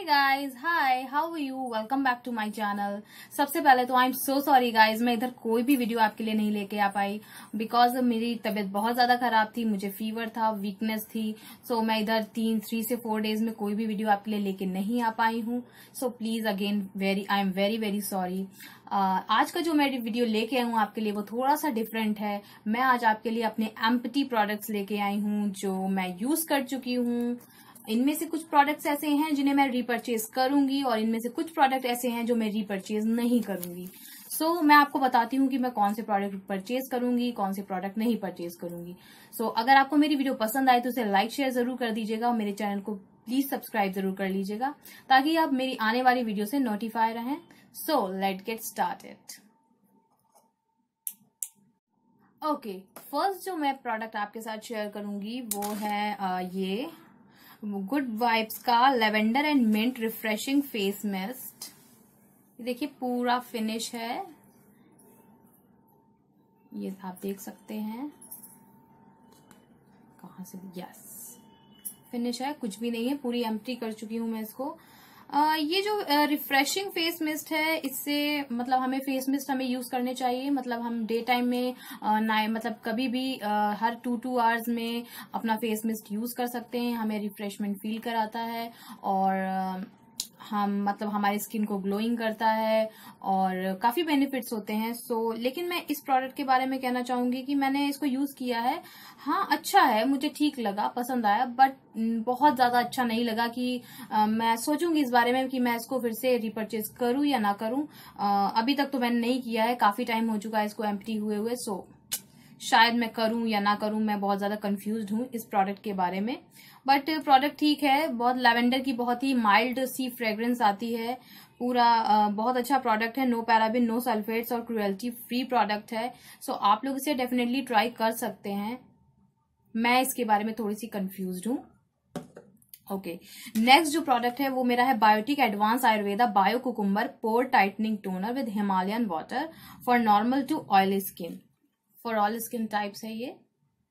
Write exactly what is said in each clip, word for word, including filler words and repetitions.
Guys, hi, how are you? Welcome back to my channel. सबसे पहले तो I am so sorry guys, मैं इधर कोई भी वीडियो आपके लिए नहीं लेके आ पाई बिकॉज मेरी तबीयत बहुत ज्यादा खराब थी, मुझे फीवर था, वीकनेस थी। सो so, मैं इधर तीन थ्री से फोर डेज में कोई भी वीडियो आपके लिए लेके नहीं आ पाई हूँ। So please again very I am very very sorry. आज का जो मैं वीडियो लेके आई हूँ आपके लिए वो थोड़ा सा डिफरेंट है। मैं आज आपके लिए अपने एम्पटी प्रोडक्ट्स लेके आई हूँ जो मैं यूज कर चुकी हूँ। इनमें से कुछ प्रोडक्ट्स ऐसे हैं जिन्हें मैं रीपरचेज करूंगी और इनमें से कुछ प्रोडक्ट ऐसे हैं जो मैं रीपरचेज नहीं करूंगी। सो so, मैं आपको बताती हूँ कि मैं कौन से प्रोडक्ट परचेज करूंगी, कौन से प्रोडक्ट नहीं परचेज करूंगी। सो so, अगर आपको मेरी वीडियो पसंद आए तो उसे लाइक शेयर जरूर कर दीजिएगा और मेरे चैनल को प्लीज सब्सक्राइब जरूर कर लीजिएगा ताकि आप मेरी आने वाली वीडियो से नोटिफाई रहें। So let get started. Okay, first जो मैं प्रोडक्ट आपके साथ शेयर करूंगी वो है आ, ये गुड वाइब्स का lavender and mint refreshing face mist. देखिए पूरा फिनिश है, ये आप देख सकते हैं कहां से। यस, फिनिश है, कुछ भी नहीं है, पूरी एम्प्टी कर चुकी हूं मैं इसको। Uh, ये जो रिफ्रेशिंग फेस मिस्ट है, इससे मतलब हमें फेस मिस्ट हमें यूज करने चाहिए। मतलब हम डे टाइम में uh, मतलब कभी भी uh, हर टू टू आवर्स में अपना फेस मिस्ट यूज कर सकते हैं। हमें रिफ्रेशमेंट फील कराता है और uh, हम मतलब हमारी स्किन को ग्लोइंग करता है और काफी बेनिफिट्स होते हैं। सो so, लेकिन मैं इस प्रोडक्ट के बारे में कहना चाहूंगी कि मैंने इसको यूज किया है। हाँ, अच्छा है, मुझे ठीक लगा, पसंद आया, बट बहुत ज्यादा अच्छा नहीं लगा कि आ, मैं सोचूंगी इस बारे में कि मैं इसको फिर से रिपरचेज करूं या ना करूं। आ, अभी तक तो मैंने नहीं किया है, काफी टाइम हो चुका है इसको एम्प्टी हुए हुए। सो so, शायद मैं करूं या ना करूं, मैं बहुत ज्यादा कंफ्यूज्ड हूं इस प्रोडक्ट के बारे में। बट प्रोडक्ट ठीक है, बहुत लैवेंडर की बहुत ही माइल्ड सी फ्रेग्रेंस आती है। पूरा आ, बहुत अच्छा प्रोडक्ट है, नो पैराबिन, नो सल्फेट्स और क्रुएल्टी फ्री प्रोडक्ट है। सो so, आप लोग इसे डेफिनेटली ट्राई कर सकते हैं। मैं इसके बारे में थोड़ी सी कंफ्यूज्ड हूं। ओके, नेक्स्ट जो प्रोडक्ट है वो मेरा है biotic advance Ayurveda bio cucumber pore tightening toner with Himalayan water for normal to oily skin, for all skin types है ये।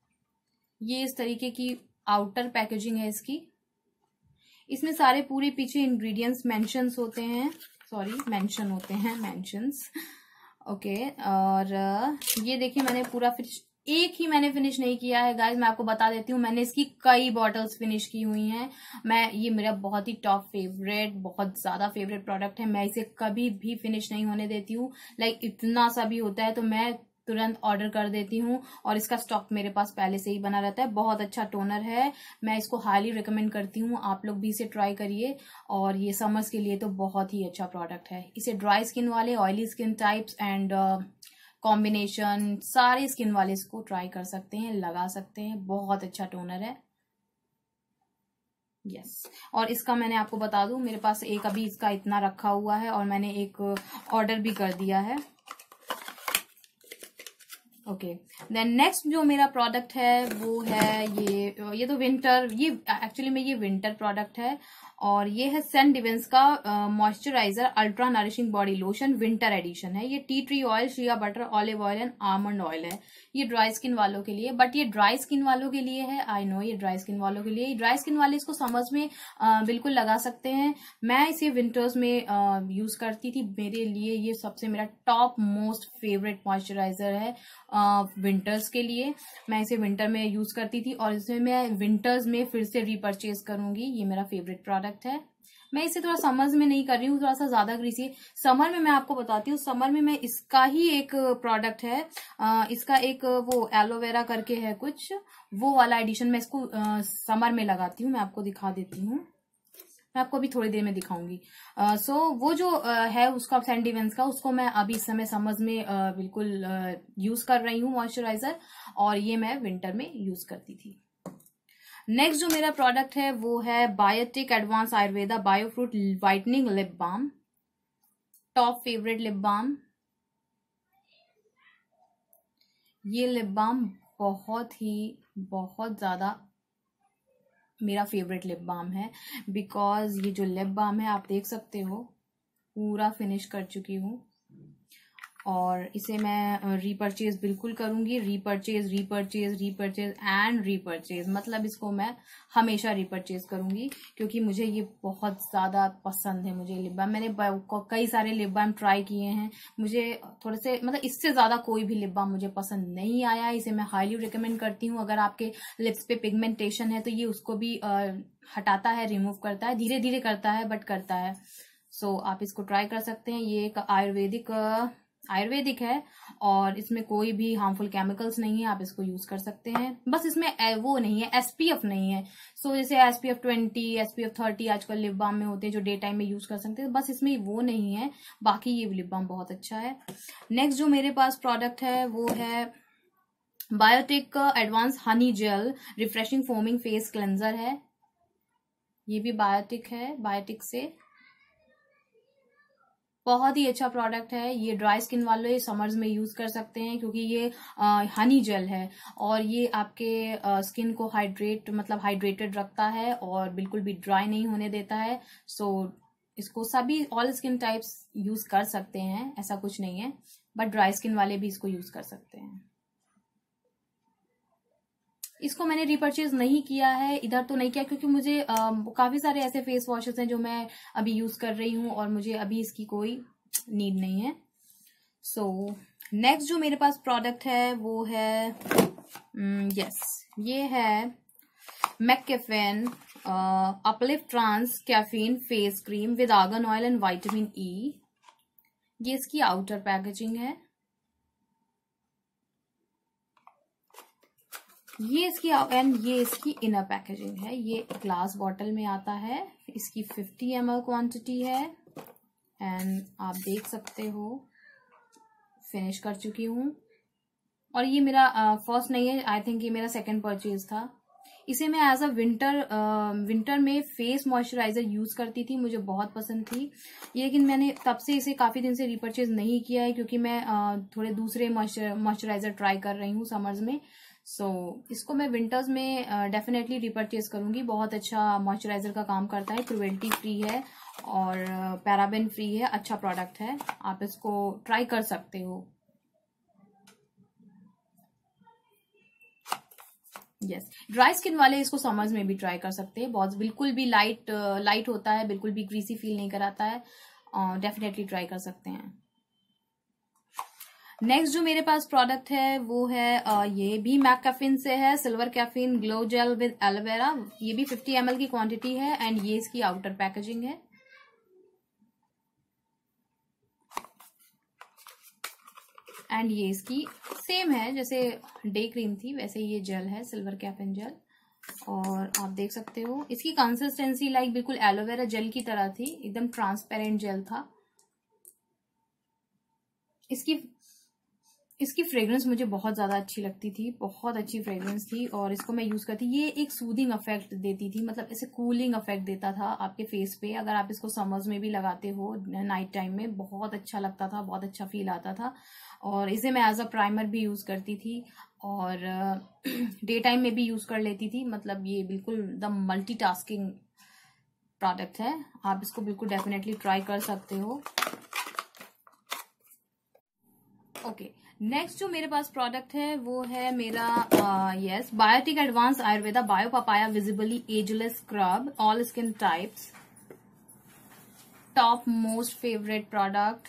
ये इस तरीके की आउटर पैकेजिंग है इसकी। इसमें सारे पूरे पीछे इंग्रेडिएंट्स मेंशंस होते हैं, सॉरी मेंशन होते हैं मेंशंस। ओके, और ये देखिए मैंने पूरा फिनिश, एक ही मैंने फिनिश नहीं किया है गाइज, मैं आपको बता देती हूँ, मैंने इसकी कई बॉटल्स फिनिश की हुई हैं। मैं ये मेरा बहुत ही टॉप फेवरेट, बहुत ज्यादा फेवरेट प्रोडक्ट है। मैं इसे कभी भी फिनिश नहीं होने देती हूँ। लाइक इतना सा भी होता है तो मैं तुरंत ऑर्डर कर देती हूँ और इसका स्टॉक मेरे पास पहले से ही बना रहता है। बहुत अच्छा टोनर है, मैं इसको हाईली रिकमेंड करती हूँ, आप लोग भी इसे ट्राई करिए। और ये समर्स के लिए तो बहुत ही अच्छा प्रोडक्ट है। इसे ड्राई स्किन वाले, oily skin types and combination सारे स्किन वाले इसको ट्राई कर सकते हैं, लगा सकते हैं। बहुत अच्छा टोनर है। Yes yes. और इसका मैंने आपको बता दूं, मेरे पास एक अभी इसका इतना रखा हुआ है और मैंने एक ऑर्डर भी कर दिया है। ओके, देन नेक्स्ट जो मेरा प्रोडक्ट है वो है ये ये तो विंटर, ये एक्चुअली में ये विंटर प्रोडक्ट है और ये है सेंट डिवेंस का moisturiser ultra nourishing body lotion winter edition है। ये tea tree oil, shea butter, olive oil and almond oil है। ये ड्राई स्किन वालों के लिए, बट ये ड्राई स्किन वालों के लिए है। आई नो ये ड्राई स्किन वालों के लिए, ड्राई स्किन वाले इसको समर्स में आ, बिल्कुल लगा सकते हैं। मैं इसे विंटर्स में आ, यूज करती थी। मेरे लिए ये सबसे मेरा टॉप मोस्ट फेवरेट मॉइस्चराइजर है विंटर्स के लिए। मैं इसे विंटर में यूज करती थी और इसे मैं विंटर्स में फिर से रीपरचेज करूंगी। ये मेरा फेवरेट प्रोडक्ट है। मैं इसे थोड़ा समर्स में नहीं कर रही हूँ, थोड़ा सा ज्यादा ग्रीसी है। समर में मैं आपको बताती हूँ, समर में मैं इसका ही एक प्रोडक्ट है, आ, इसका एक वो एलोवेरा करके है कुछ, वो वाला एडिशन मैं इसको आ, समर में लगाती हूँ। मैं आपको दिखा देती हूँ, मैं आपको अभी थोड़ी देर में दिखाऊंगी। सो uh, so, वो जो uh, है उसका सेंट डिवेंस का, उसको मैं अभी इस समय समझ में uh, बिल्कुल यूज uh, कर रही हूँ मॉइस्चराइजर, और ये मैं विंटर में यूज करती थी। नेक्स्ट जो मेरा प्रोडक्ट है वो है biotic advance Ayurveda bio fruit whitening lip balm, top favourite lip balm. ये लिप बाम बहुत ही बहुत ज्यादा मेरा फेवरेट लिप बाम है बिकॉज ये जो लिप बाम है आप देख सकते हो पूरा फिनिश कर चुकी हूँ और इसे मैं रीपरचेज बिल्कुल करूंगी, repurchase repurchase repurchase and repurchase, मतलब इसको मैं हमेशा रीपरचेज करूंगी क्योंकि मुझे ये बहुत ज्यादा पसंद है। मुझे लिप बाम, मैंने कई सारे लिप बाम ट्राई किए हैं, मुझे थोड़े से मतलब इससे ज्यादा कोई भी लिप बाम मुझे पसंद नहीं आया। इसे मैं हाईली रिकमेंड करती हूँ। अगर आपके लिप्स पे पिगमेंटेशन है तो ये उसको भी आ, हटाता है, रिमूव करता है, धीरे धीरे करता है बट करता है। सो so, आप इसको ट्राई कर सकते हैं। ये एक आयुर्वेदिक आयुर्वेदिक है और इसमें कोई भी हार्मफुल केमिकल्स नहीं है, आप इसको यूज कर सकते हैं। बस इसमें वो नहीं है, एसपीएफ नहीं है। सो so, जैसे एसपीएफ ट्वेंटी, एसपीएफ थर्टी आजकल लिप बाम में होते हैं जो डे टाइम में यूज कर सकते हैं, बस इसमें वो नहीं है। बाकी ये लिप बाम बहुत अच्छा है। नेक्स्ट जो मेरे पास प्रोडक्ट है वो है biotic advance honey gel refreshing foaming face cleanser है। ये भी बायोटिक है, बायोटिक से बहुत ही अच्छा प्रोडक्ट है। ये ड्राई स्किन वाले समर्स में यूज कर सकते हैं क्योंकि ये आ, हनी जेल है और ये आपके आ, स्किन को हाइड्रेट मतलब हाइड्रेटेड रखता है और बिल्कुल भी ड्राई नहीं होने देता है। सो इसको सभी ऑल स्किन टाइप्स यूज कर सकते हैं, ऐसा कुछ नहीं है, बट ड्राई स्किन वाले भी इसको यूज कर सकते हैं। इसको मैंने रिपर्चेज नहीं किया है, इधर तो नहीं किया क्योंकि मुझे आ, काफी सारे ऐसे फेस वॉशेस हैं जो मैं अभी यूज कर रही हूँ और मुझे अभी इसकी कोई नीड नहीं है। सो नेक्स्ट जो मेरे पास प्रोडक्ट है वो है यस yes, ये है mCaffeine uplift trans caffeine face cream with argan oil and vitamin E. ये इसकी आउटर पैकेजिंग है, ये इसकी एंड ये इसकी इनर पैकेजिंग है। ये ग्लास बॉटल में आता है, इसकी फिफ्टी एम एल क्वांटिटी है एंड आप देख सकते हो फिनिश कर चुकी हूँ। और ये मेरा फर्स्ट uh, नहीं है, आई थिंक ये मेरा सेकंड परचेज था। इसे मैं एज अ विंटर विंटर में फेस मॉइस्चराइजर यूज करती थी, मुझे बहुत पसंद थी। लेकिन मैंने तब से इसे काफी दिन से रिपर्चेज नहीं किया है क्योंकि मैं uh, थोड़े दूसरे मॉइस्चराइजर ट्राई कर रही हूँ समर्स में। सो so, इसको मैं विंटर्स में डेफिनेटली uh, रिपर्चेज करूंगी। बहुत अच्छा मॉइस्चराइजर का काम करता है, क्रुएल्टी फ्री है और पैराबेन uh, फ्री है, अच्छा प्रोडक्ट है, आप इसको ट्राई कर सकते हो। Yes yes. ड्राई स्किन वाले इसको समर्स में भी ट्राई कर सकते हैं। बहुत बिल्कुल भी लाइट लाइट uh, होता है, बिल्कुल भी ग्रीसी फील नहीं कराता है, डेफिनेटली uh, ट्राई कर सकते हैं। नेक्स्ट जो मेरे पास प्रोडक्ट है वो है आ, ये भी मैककेफिन से है, silver caffeine glow gel with aloe vera. ये भी फिफ्टी एम एल की क्वांटिटी है एंड ये इसकी आउटर पैकेजिंग है। एंड ये इसकी सेम है, जैसे डे क्रीम थी वैसे ये जेल है, सिल्वर कैफीन जेल। और आप देख सकते हो इसकी कंसिस्टेंसी लाइक बिल्कुल एलोवेरा जेल की तरह थी, एकदम ट्रांसपेरेंट जेल था। इसकी इसकी फ्रेग्रेंस मुझे बहुत ज्यादा अच्छी लगती थी, बहुत अच्छी फ्रेग्रेंस थी और इसको मैं यूज करती। ये एक सूदिंग इफेक्ट देती थी, मतलब ऐसे कूलिंग इफेक्ट देता था आपके फेस पे। अगर आप इसको समर्स में भी लगाते हो नाइट टाइम में, बहुत अच्छा लगता था, बहुत अच्छा फील आता था। और इसे मैं एज अ प्राइमर भी यूज करती थी और डे टाइम में भी यूज कर लेती थी। मतलब ये बिल्कुल द मल्टीटास्किंग प्रोडक्ट है, आप इसको बिल्कुल डेफिनेटली ट्राई कर सकते हो। Okay okay. नेक्स्ट जो मेरे पास प्रोडक्ट है वो है मेरा yes Biotique advance Ayurveda bio papaya visibly ageless scrub all skin types, top most favourite product.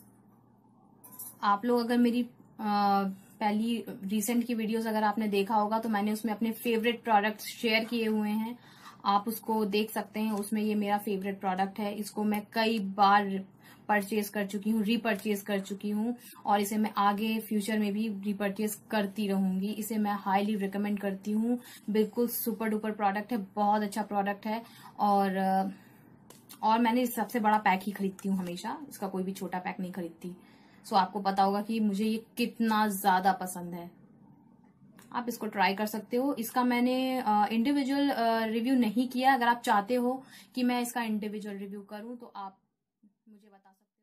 आप लोग अगर मेरी uh, पहली रिसेंट की वीडियोस अगर आपने देखा होगा तो मैंने उसमें अपने फेवरेट प्रोडक्ट्स शेयर किए हुए हैं, आप उसको देख सकते हैं। उसमें ये मेरा फेवरेट प्रोडक्ट है, इसको मैं कई बार परचेज कर चुकी हूँ, रीपरचेज कर चुकी हूँ और इसे मैं आगे फ्यूचर में भी रीपरचेज करती रहूंगी। इसे मैं हाईली रिकमेंड करती हूँ, बिल्कुल सुपर डुपर प्रोडक्ट है, बहुत अच्छा प्रोडक्ट है। और और मैंने सबसे बड़ा पैक ही खरीदती हूँ हमेशा, इसका कोई भी छोटा पैक नहीं खरीदती। सो आपको पता होगा कि मुझे ये कितना ज्यादा पसंद है, आप इसको ट्राई कर सकते हो। इसका मैंने इंडिविजुअल रिव्यू नहीं किया, अगर आप चाहते हो कि मैं इसका इंडिविजुअल रिव्यू करूं तो आप मुझे बता सकते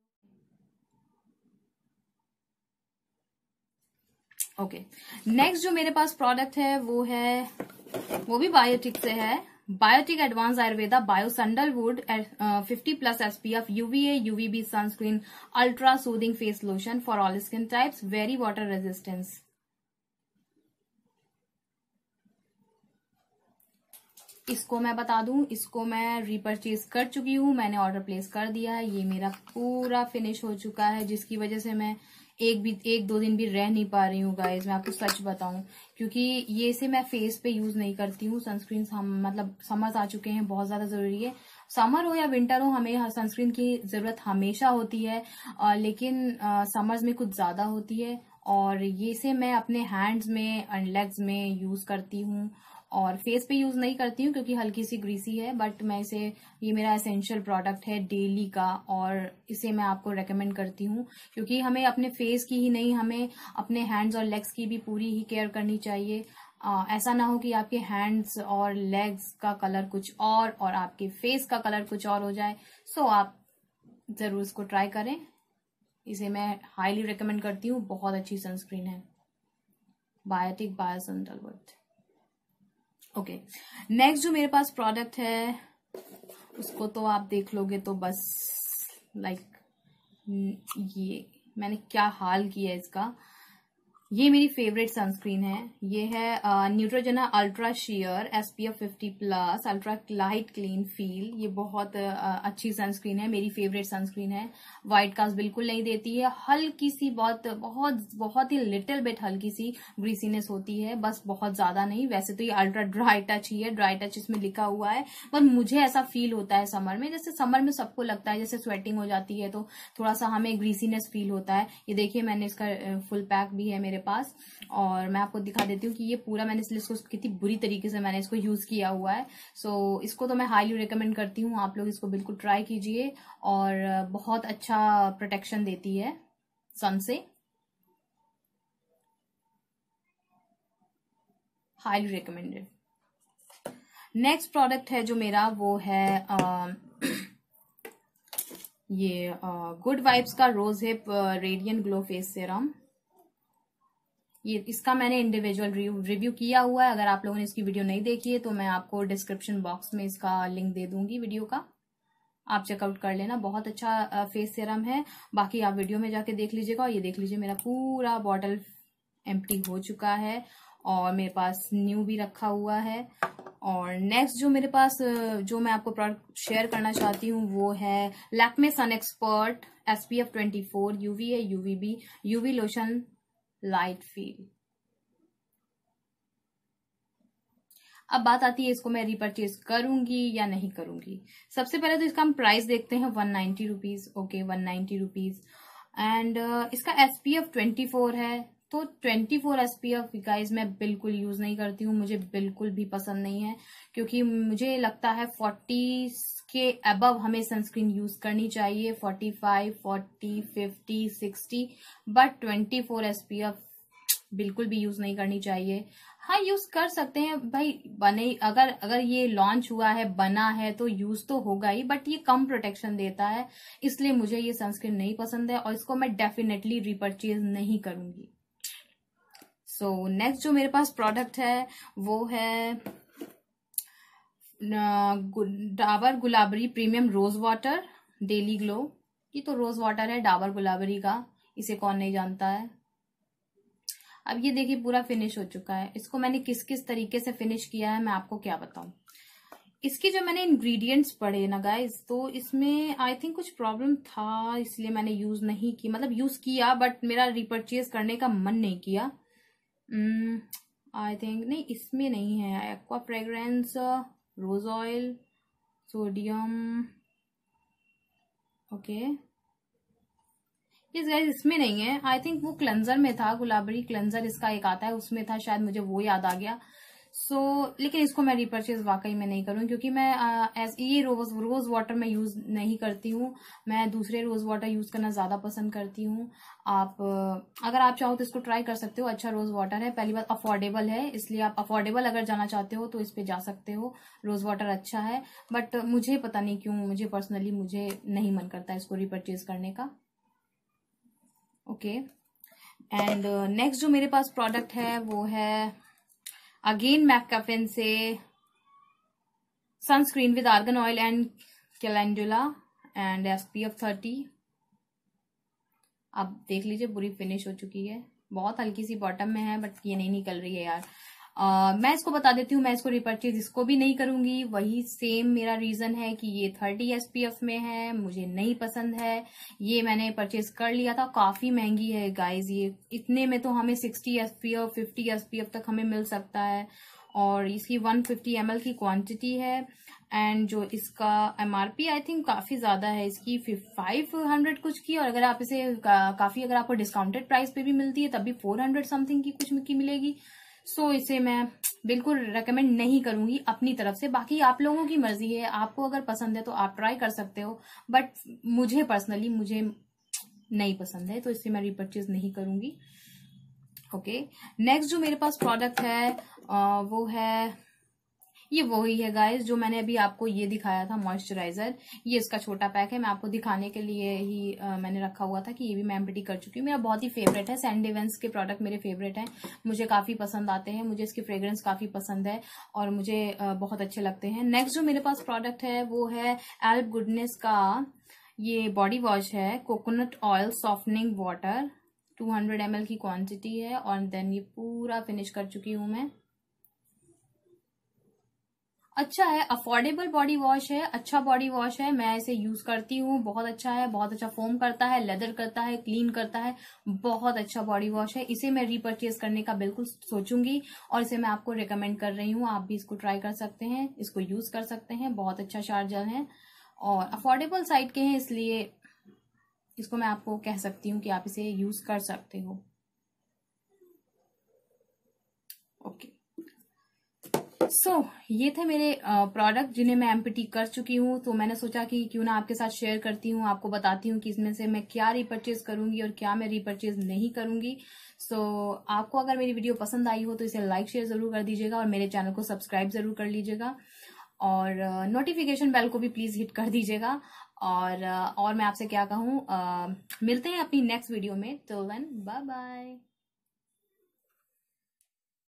हो। ओके, नेक्स्ट जो मेरे पास प्रोडक्ट है वो है वो भी बायोटिक से है, biotic advance Ayurveda bio sandalwood fifty plus SPF UVA UVB sunscreen ultra soothing face lotion for all skin types, very water resistance. इसको मैं बता दूं, इसको मैं रीपरचेज कर चुकी हूँ, मैंने ऑर्डर प्लेस कर दिया है। ये मेरा पूरा फिनिश हो चुका है, जिसकी वजह से मैं एक भी एक दो दिन भी रह नहीं पा रही हूँ गाइज, मैं आपको सच बताऊं, क्योंकि ये से मैं फेस पे यूज नहीं करती हूँ सनस्क्रीन। हम मतलब समर्स आ चुके हैं, बहुत ज्यादा जरूरी है, समर हो या विंटर हो, हमें सनस्क्रीन की जरूरत हमेशा होती है, आ, लेकिन समर्स में कुछ ज्यादा होती है। और ये से मैं अपने हैंड्स में एंड लेग्स में यूज करती हूँ, और फेस पे यूज नहीं करती हूँ क्योंकि हल्की सी ग्रीसी है, बट मैं इसे, ये मेरा एसेंशियल प्रोडक्ट है डेली का, और इसे मैं आपको रेकमेंड करती हूँ, क्योंकि हमें अपने फेस की ही नहीं, हमें अपने हैंड्स और लेग्स की भी पूरी ही केयर करनी चाहिए। आ, ऐसा ना हो कि आपके हैंड्स और लेग्स का कलर कुछ और और आपके फेस का कलर कुछ और हो जाए। सो आप जरूर इसको ट्राई करें, इसे मैं हाईली रिकमेंड करती हूँ, बहुत अच्छी सनस्क्रीन है, Biotique bio sandalwood. Okay, next जो मेरे पास प्रोडक्ट है उसको तो आप देख लोगे तो बस लाइक ये मैंने क्या हाल किया है इसका। ये मेरी फेवरेट सनस्क्रीन है, ये है Neutrogena ultra sheer SPF fifty plus ultra light clean feel. ये बहुत uh, अच्छी सनस्क्रीन है, मेरी फेवरेट सनस्क्रीन है, व्हाइट कास्ट बिल्कुल नहीं देती है, हल्की सी बहुत बहुत बहुत ही लिटिल बिट हल्की सी ग्रीसीनेस होती है, बस बहुत ज्यादा नहीं। वैसे तो ये अल्ट्रा ड्राई टच ही है, ड्राई टच इसमें लिखा हुआ है, पर मुझे ऐसा फील होता है समर में, जैसे समर में सबको लगता है जैसे स्वेटिंग हो जाती है तो थोड़ा सा हमें ग्रीसीनेस फील होता है। ये देखिए मैंने इसका फुल पैक भी है मेरे पास, और मैं आपको दिखा देती हूँ कि ये पूरा मैंने इसलिए इसको कितनी बुरी तरीके से मैंने इसको यूज किया हुआ है। सो so, इसको तो मैं हाईली रिकमेंड करती हूँ, आप लोग इसको बिल्कुल ट्राई कीजिए, और बहुत अच्छा प्रोटेक्शन देती है सन से, हाईली रिकमेंडेड। नेक्स्ट प्रोडक्ट है जो मेरा वो है आ, ये गुड वाइब्स का rosehip radiant glow face serum. ये इसका मैंने इंडिविजुअल रिव्यू किया हुआ है, अगर आप लोगों ने इसकी वीडियो नहीं देखी है तो मैं आपको डिस्क्रिप्शन बॉक्स में इसका लिंक दे दूंगी वीडियो का, आप चेकआउट कर लेना, बहुत अच्छा फेस सीरम है। बाकी आप वीडियो में जाके देख लीजिएगा। ये देख लीजिए मेरा पूरा बॉटल एम्प्टी हो चुका है, और मेरे पास न्यू भी रखा हुआ है। और नेक्स्ट जो मेरे पास जो मैं आपको प्रोडक्ट शेयर करना चाहती हूँ वो है Lakme sun expert SPF twenty four UVA UVB UV lotion light feel. अब बात आती है इसको मैं रीपरचेज करूंगी या नहीं करूंगी। सबसे पहले तो इसका हम प्राइस देखते हैं, one ninety rupees. Okay, one ninety rupees, and इसका एसपीएफ ट्वेंटी फोर है, तो ट्वेंटी फोर एसपीएफ गाइज मैं बिल्कुल यूज नहीं करती हूँ, मुझे बिल्कुल भी पसंद नहीं है, क्योंकि मुझे लगता है फोर्टी के अबव हमें सनस्क्रीन यूज करनी चाहिए, forty five, forty, fifty, sixty, but twenty four SPF बिल्कुल भी यूज नहीं करनी चाहिए। हाँ, यूज कर सकते हैं भाई, बने अगर अगर ये लॉन्च हुआ है, बना है तो यूज तो होगा ही, बट ये कम प्रोटेक्शन देता है, इसलिए मुझे ये सनस्क्रीन नहीं पसंद है, और इसको मैं डेफिनेटली रिपर्चेज नहीं करूंगी। सो so, नेक्स्ट जो मेरे पास प्रोडक्ट है वो है Dabur Gulabari premium rose water daily glow. ये तो रोज वाटर है डाबर गुलाबरी का, इसे कौन नहीं जानता है। अब ये देखिए पूरा फिनिश हो चुका है, इसको मैंने किस किस तरीके से फिनिश किया है मैं आपको क्या बताऊं। इसकी जो मैंने इंग्रेडिएंट्स पढ़े ना गाइस, तो इसमें आई थिंक कुछ प्रॉब्लम था, इसलिए मैंने यूज नहीं की, मतलब यूज किया बट मेरा रिपर्चेज करने का मन नहीं किया। आई थिंक नहीं, इसमें नहीं है। Aqua fragrance, rose oil, sodium, okay, इस गाइस इसमें नहीं है। आई थिंक वो क्लेंजर में था, गुलाबरी क्लेंजर इसका एक आता है, उसमें था शायद, मुझे वो याद आ गया। सो so, लेकिन इसको मैं रिपर्चेज वाकई में नहीं करूँ, क्योंकि मैं आ, एस, ये रोज रोज वाटर में यूज नहीं करती हूँ, मैं दूसरे रोज वाटर यूज करना ज्यादा पसंद करती हूँ। आप अगर आप चाहो तो इसको ट्राई कर सकते हो, अच्छा रोज वाटर है, पहली बात अफोर्डेबल है, इसलिए आप अफोर्डेबल अगर जाना चाहते हो तो इस पे जा सकते हो, रोज वाटर अच्छा है। बट मुझे पता नहीं क्यों, मुझे पर्सनली मुझे नहीं मन करता इसको रिपर्चेज करने का। ओके, एंड नेक्स्ट जो मेरे पास प्रोडक्ट है वो है अगेन मैककेफिन से sunscreen with argan oil and calendula and SPF thirty. आप देख लीजिए पूरी फिनिश हो चुकी है, बहुत हल्की सी बॉटम में है बट ये नहीं निकल रही है यार। Uh, मैं इसको बता देती हूँ, मैं इसको रिपर्चेज इसको भी नहीं करूंगी। वही सेम मेरा रीजन है कि ये थर्टी एसपीएफ में है, मुझे नहीं पसंद है। ये मैंने परचेज कर लिया था, काफी महंगी है गाइज। ये इतने में तो हमें सिक्सटी एसपीएफ फिफ्टी एसपीएफ तक हमें मिल सकता है, और इसकी वन फिफ्टी एमएल की क्वांटिटी है। एंड जो इसका एमआरपी आई थिंक काफी ज्यादा है इसकी, फाइव हंड्रेड कुछ की, और अगर आप इसे का, काफी अगर आपको डिस्काउंटेड प्राइस पे भी मिलती है तब भी फोर हंड्रेड समथिंग की कुछ की मिलेगी। सो so, इसे मैं बिल्कुल रेकमेंड नहीं करूंगी अपनी तरफ से। बाकी आप लोगों की मर्जी है, आपको अगर पसंद है तो आप ट्राई कर सकते हो, बट मुझे पर्सनली मुझे नहीं पसंद है, तो इसे मैं रिपर्चेज नहीं करूंगी। ओके, नेक्स्ट जो मेरे पास प्रोडक्ट है आ, वो है, ये वही है गाइस जो मैंने अभी आपको ये दिखाया था, मॉइस्चराइजर। ये इसका छोटा पैक है, मैं आपको दिखाने के लिए ही आ, मैंने रखा हुआ था कि ये भी मैं एम्प्टी कर चुकी हूँ। मेरा बहुत ही फेवरेट है, सैंड इवेंट्स के प्रोडक्ट मेरे फेवरेट हैं, मुझे काफी पसंद आते हैं, मुझे इसकी फ्रेग्रेंस काफी पसंद है और मुझे आ, बहुत अच्छे लगते हैं। नेक्स्ट जो मेरे पास प्रोडक्ट है वो है एल्ब गुडनेस का ये बॉडी वॉश है, coconut oil softening water, two hundred M L की क्वांटिटी है, और देन ये पूरा फिनिश कर चुकी हूं मैं। अच्छा है, अफोर्डेबल बॉडी वॉश है, अच्छा बॉडी वॉश है, मैं इसे यूज करती हूँ, बहुत अच्छा है, बहुत अच्छा फोम करता है, लेदर करता है, क्लीन करता है, बहुत अच्छा बॉडी वॉश है। इसे मैं रीपरचेज करने का बिल्कुल सोचूंगी और इसे मैं आपको रिकमेंड कर रही हूँ, आप भी इसको ट्राई कर सकते हैं, इसको यूज कर सकते हैं, बहुत अच्छा शावर जेल है और अफोर्डेबल साइड के हैं, इसलिए इसको मैं आपको कह सकती हूँ कि आप इसे यूज कर सकते हो। ओके, सो so, ये थे मेरे प्रोडक्ट uh, जिन्हें मैं एम्प्टी कर चुकी हूँ, तो मैंने सोचा कि क्यों ना आपके साथ शेयर करती हूँ, आपको बताती हूँ कि इसमें से मैं क्या रिपर्चेज करूंगी और क्या मैं रिपर्चेज नहीं करूंगी। सो so, आपको अगर मेरी वीडियो पसंद आई हो तो इसे लाइक शेयर जरूर कर दीजिएगा और मेरे चैनल को सब्सक्राइब जरूर कर लीजिएगा और नोटिफिकेशन बेल को भी प्लीज हिट कर दीजिएगा। और uh, और मैं आपसे क्या कहूँ, uh, मिलते हैं अपनी नेक्स्ट वीडियो में, टिल देन बाय बाय।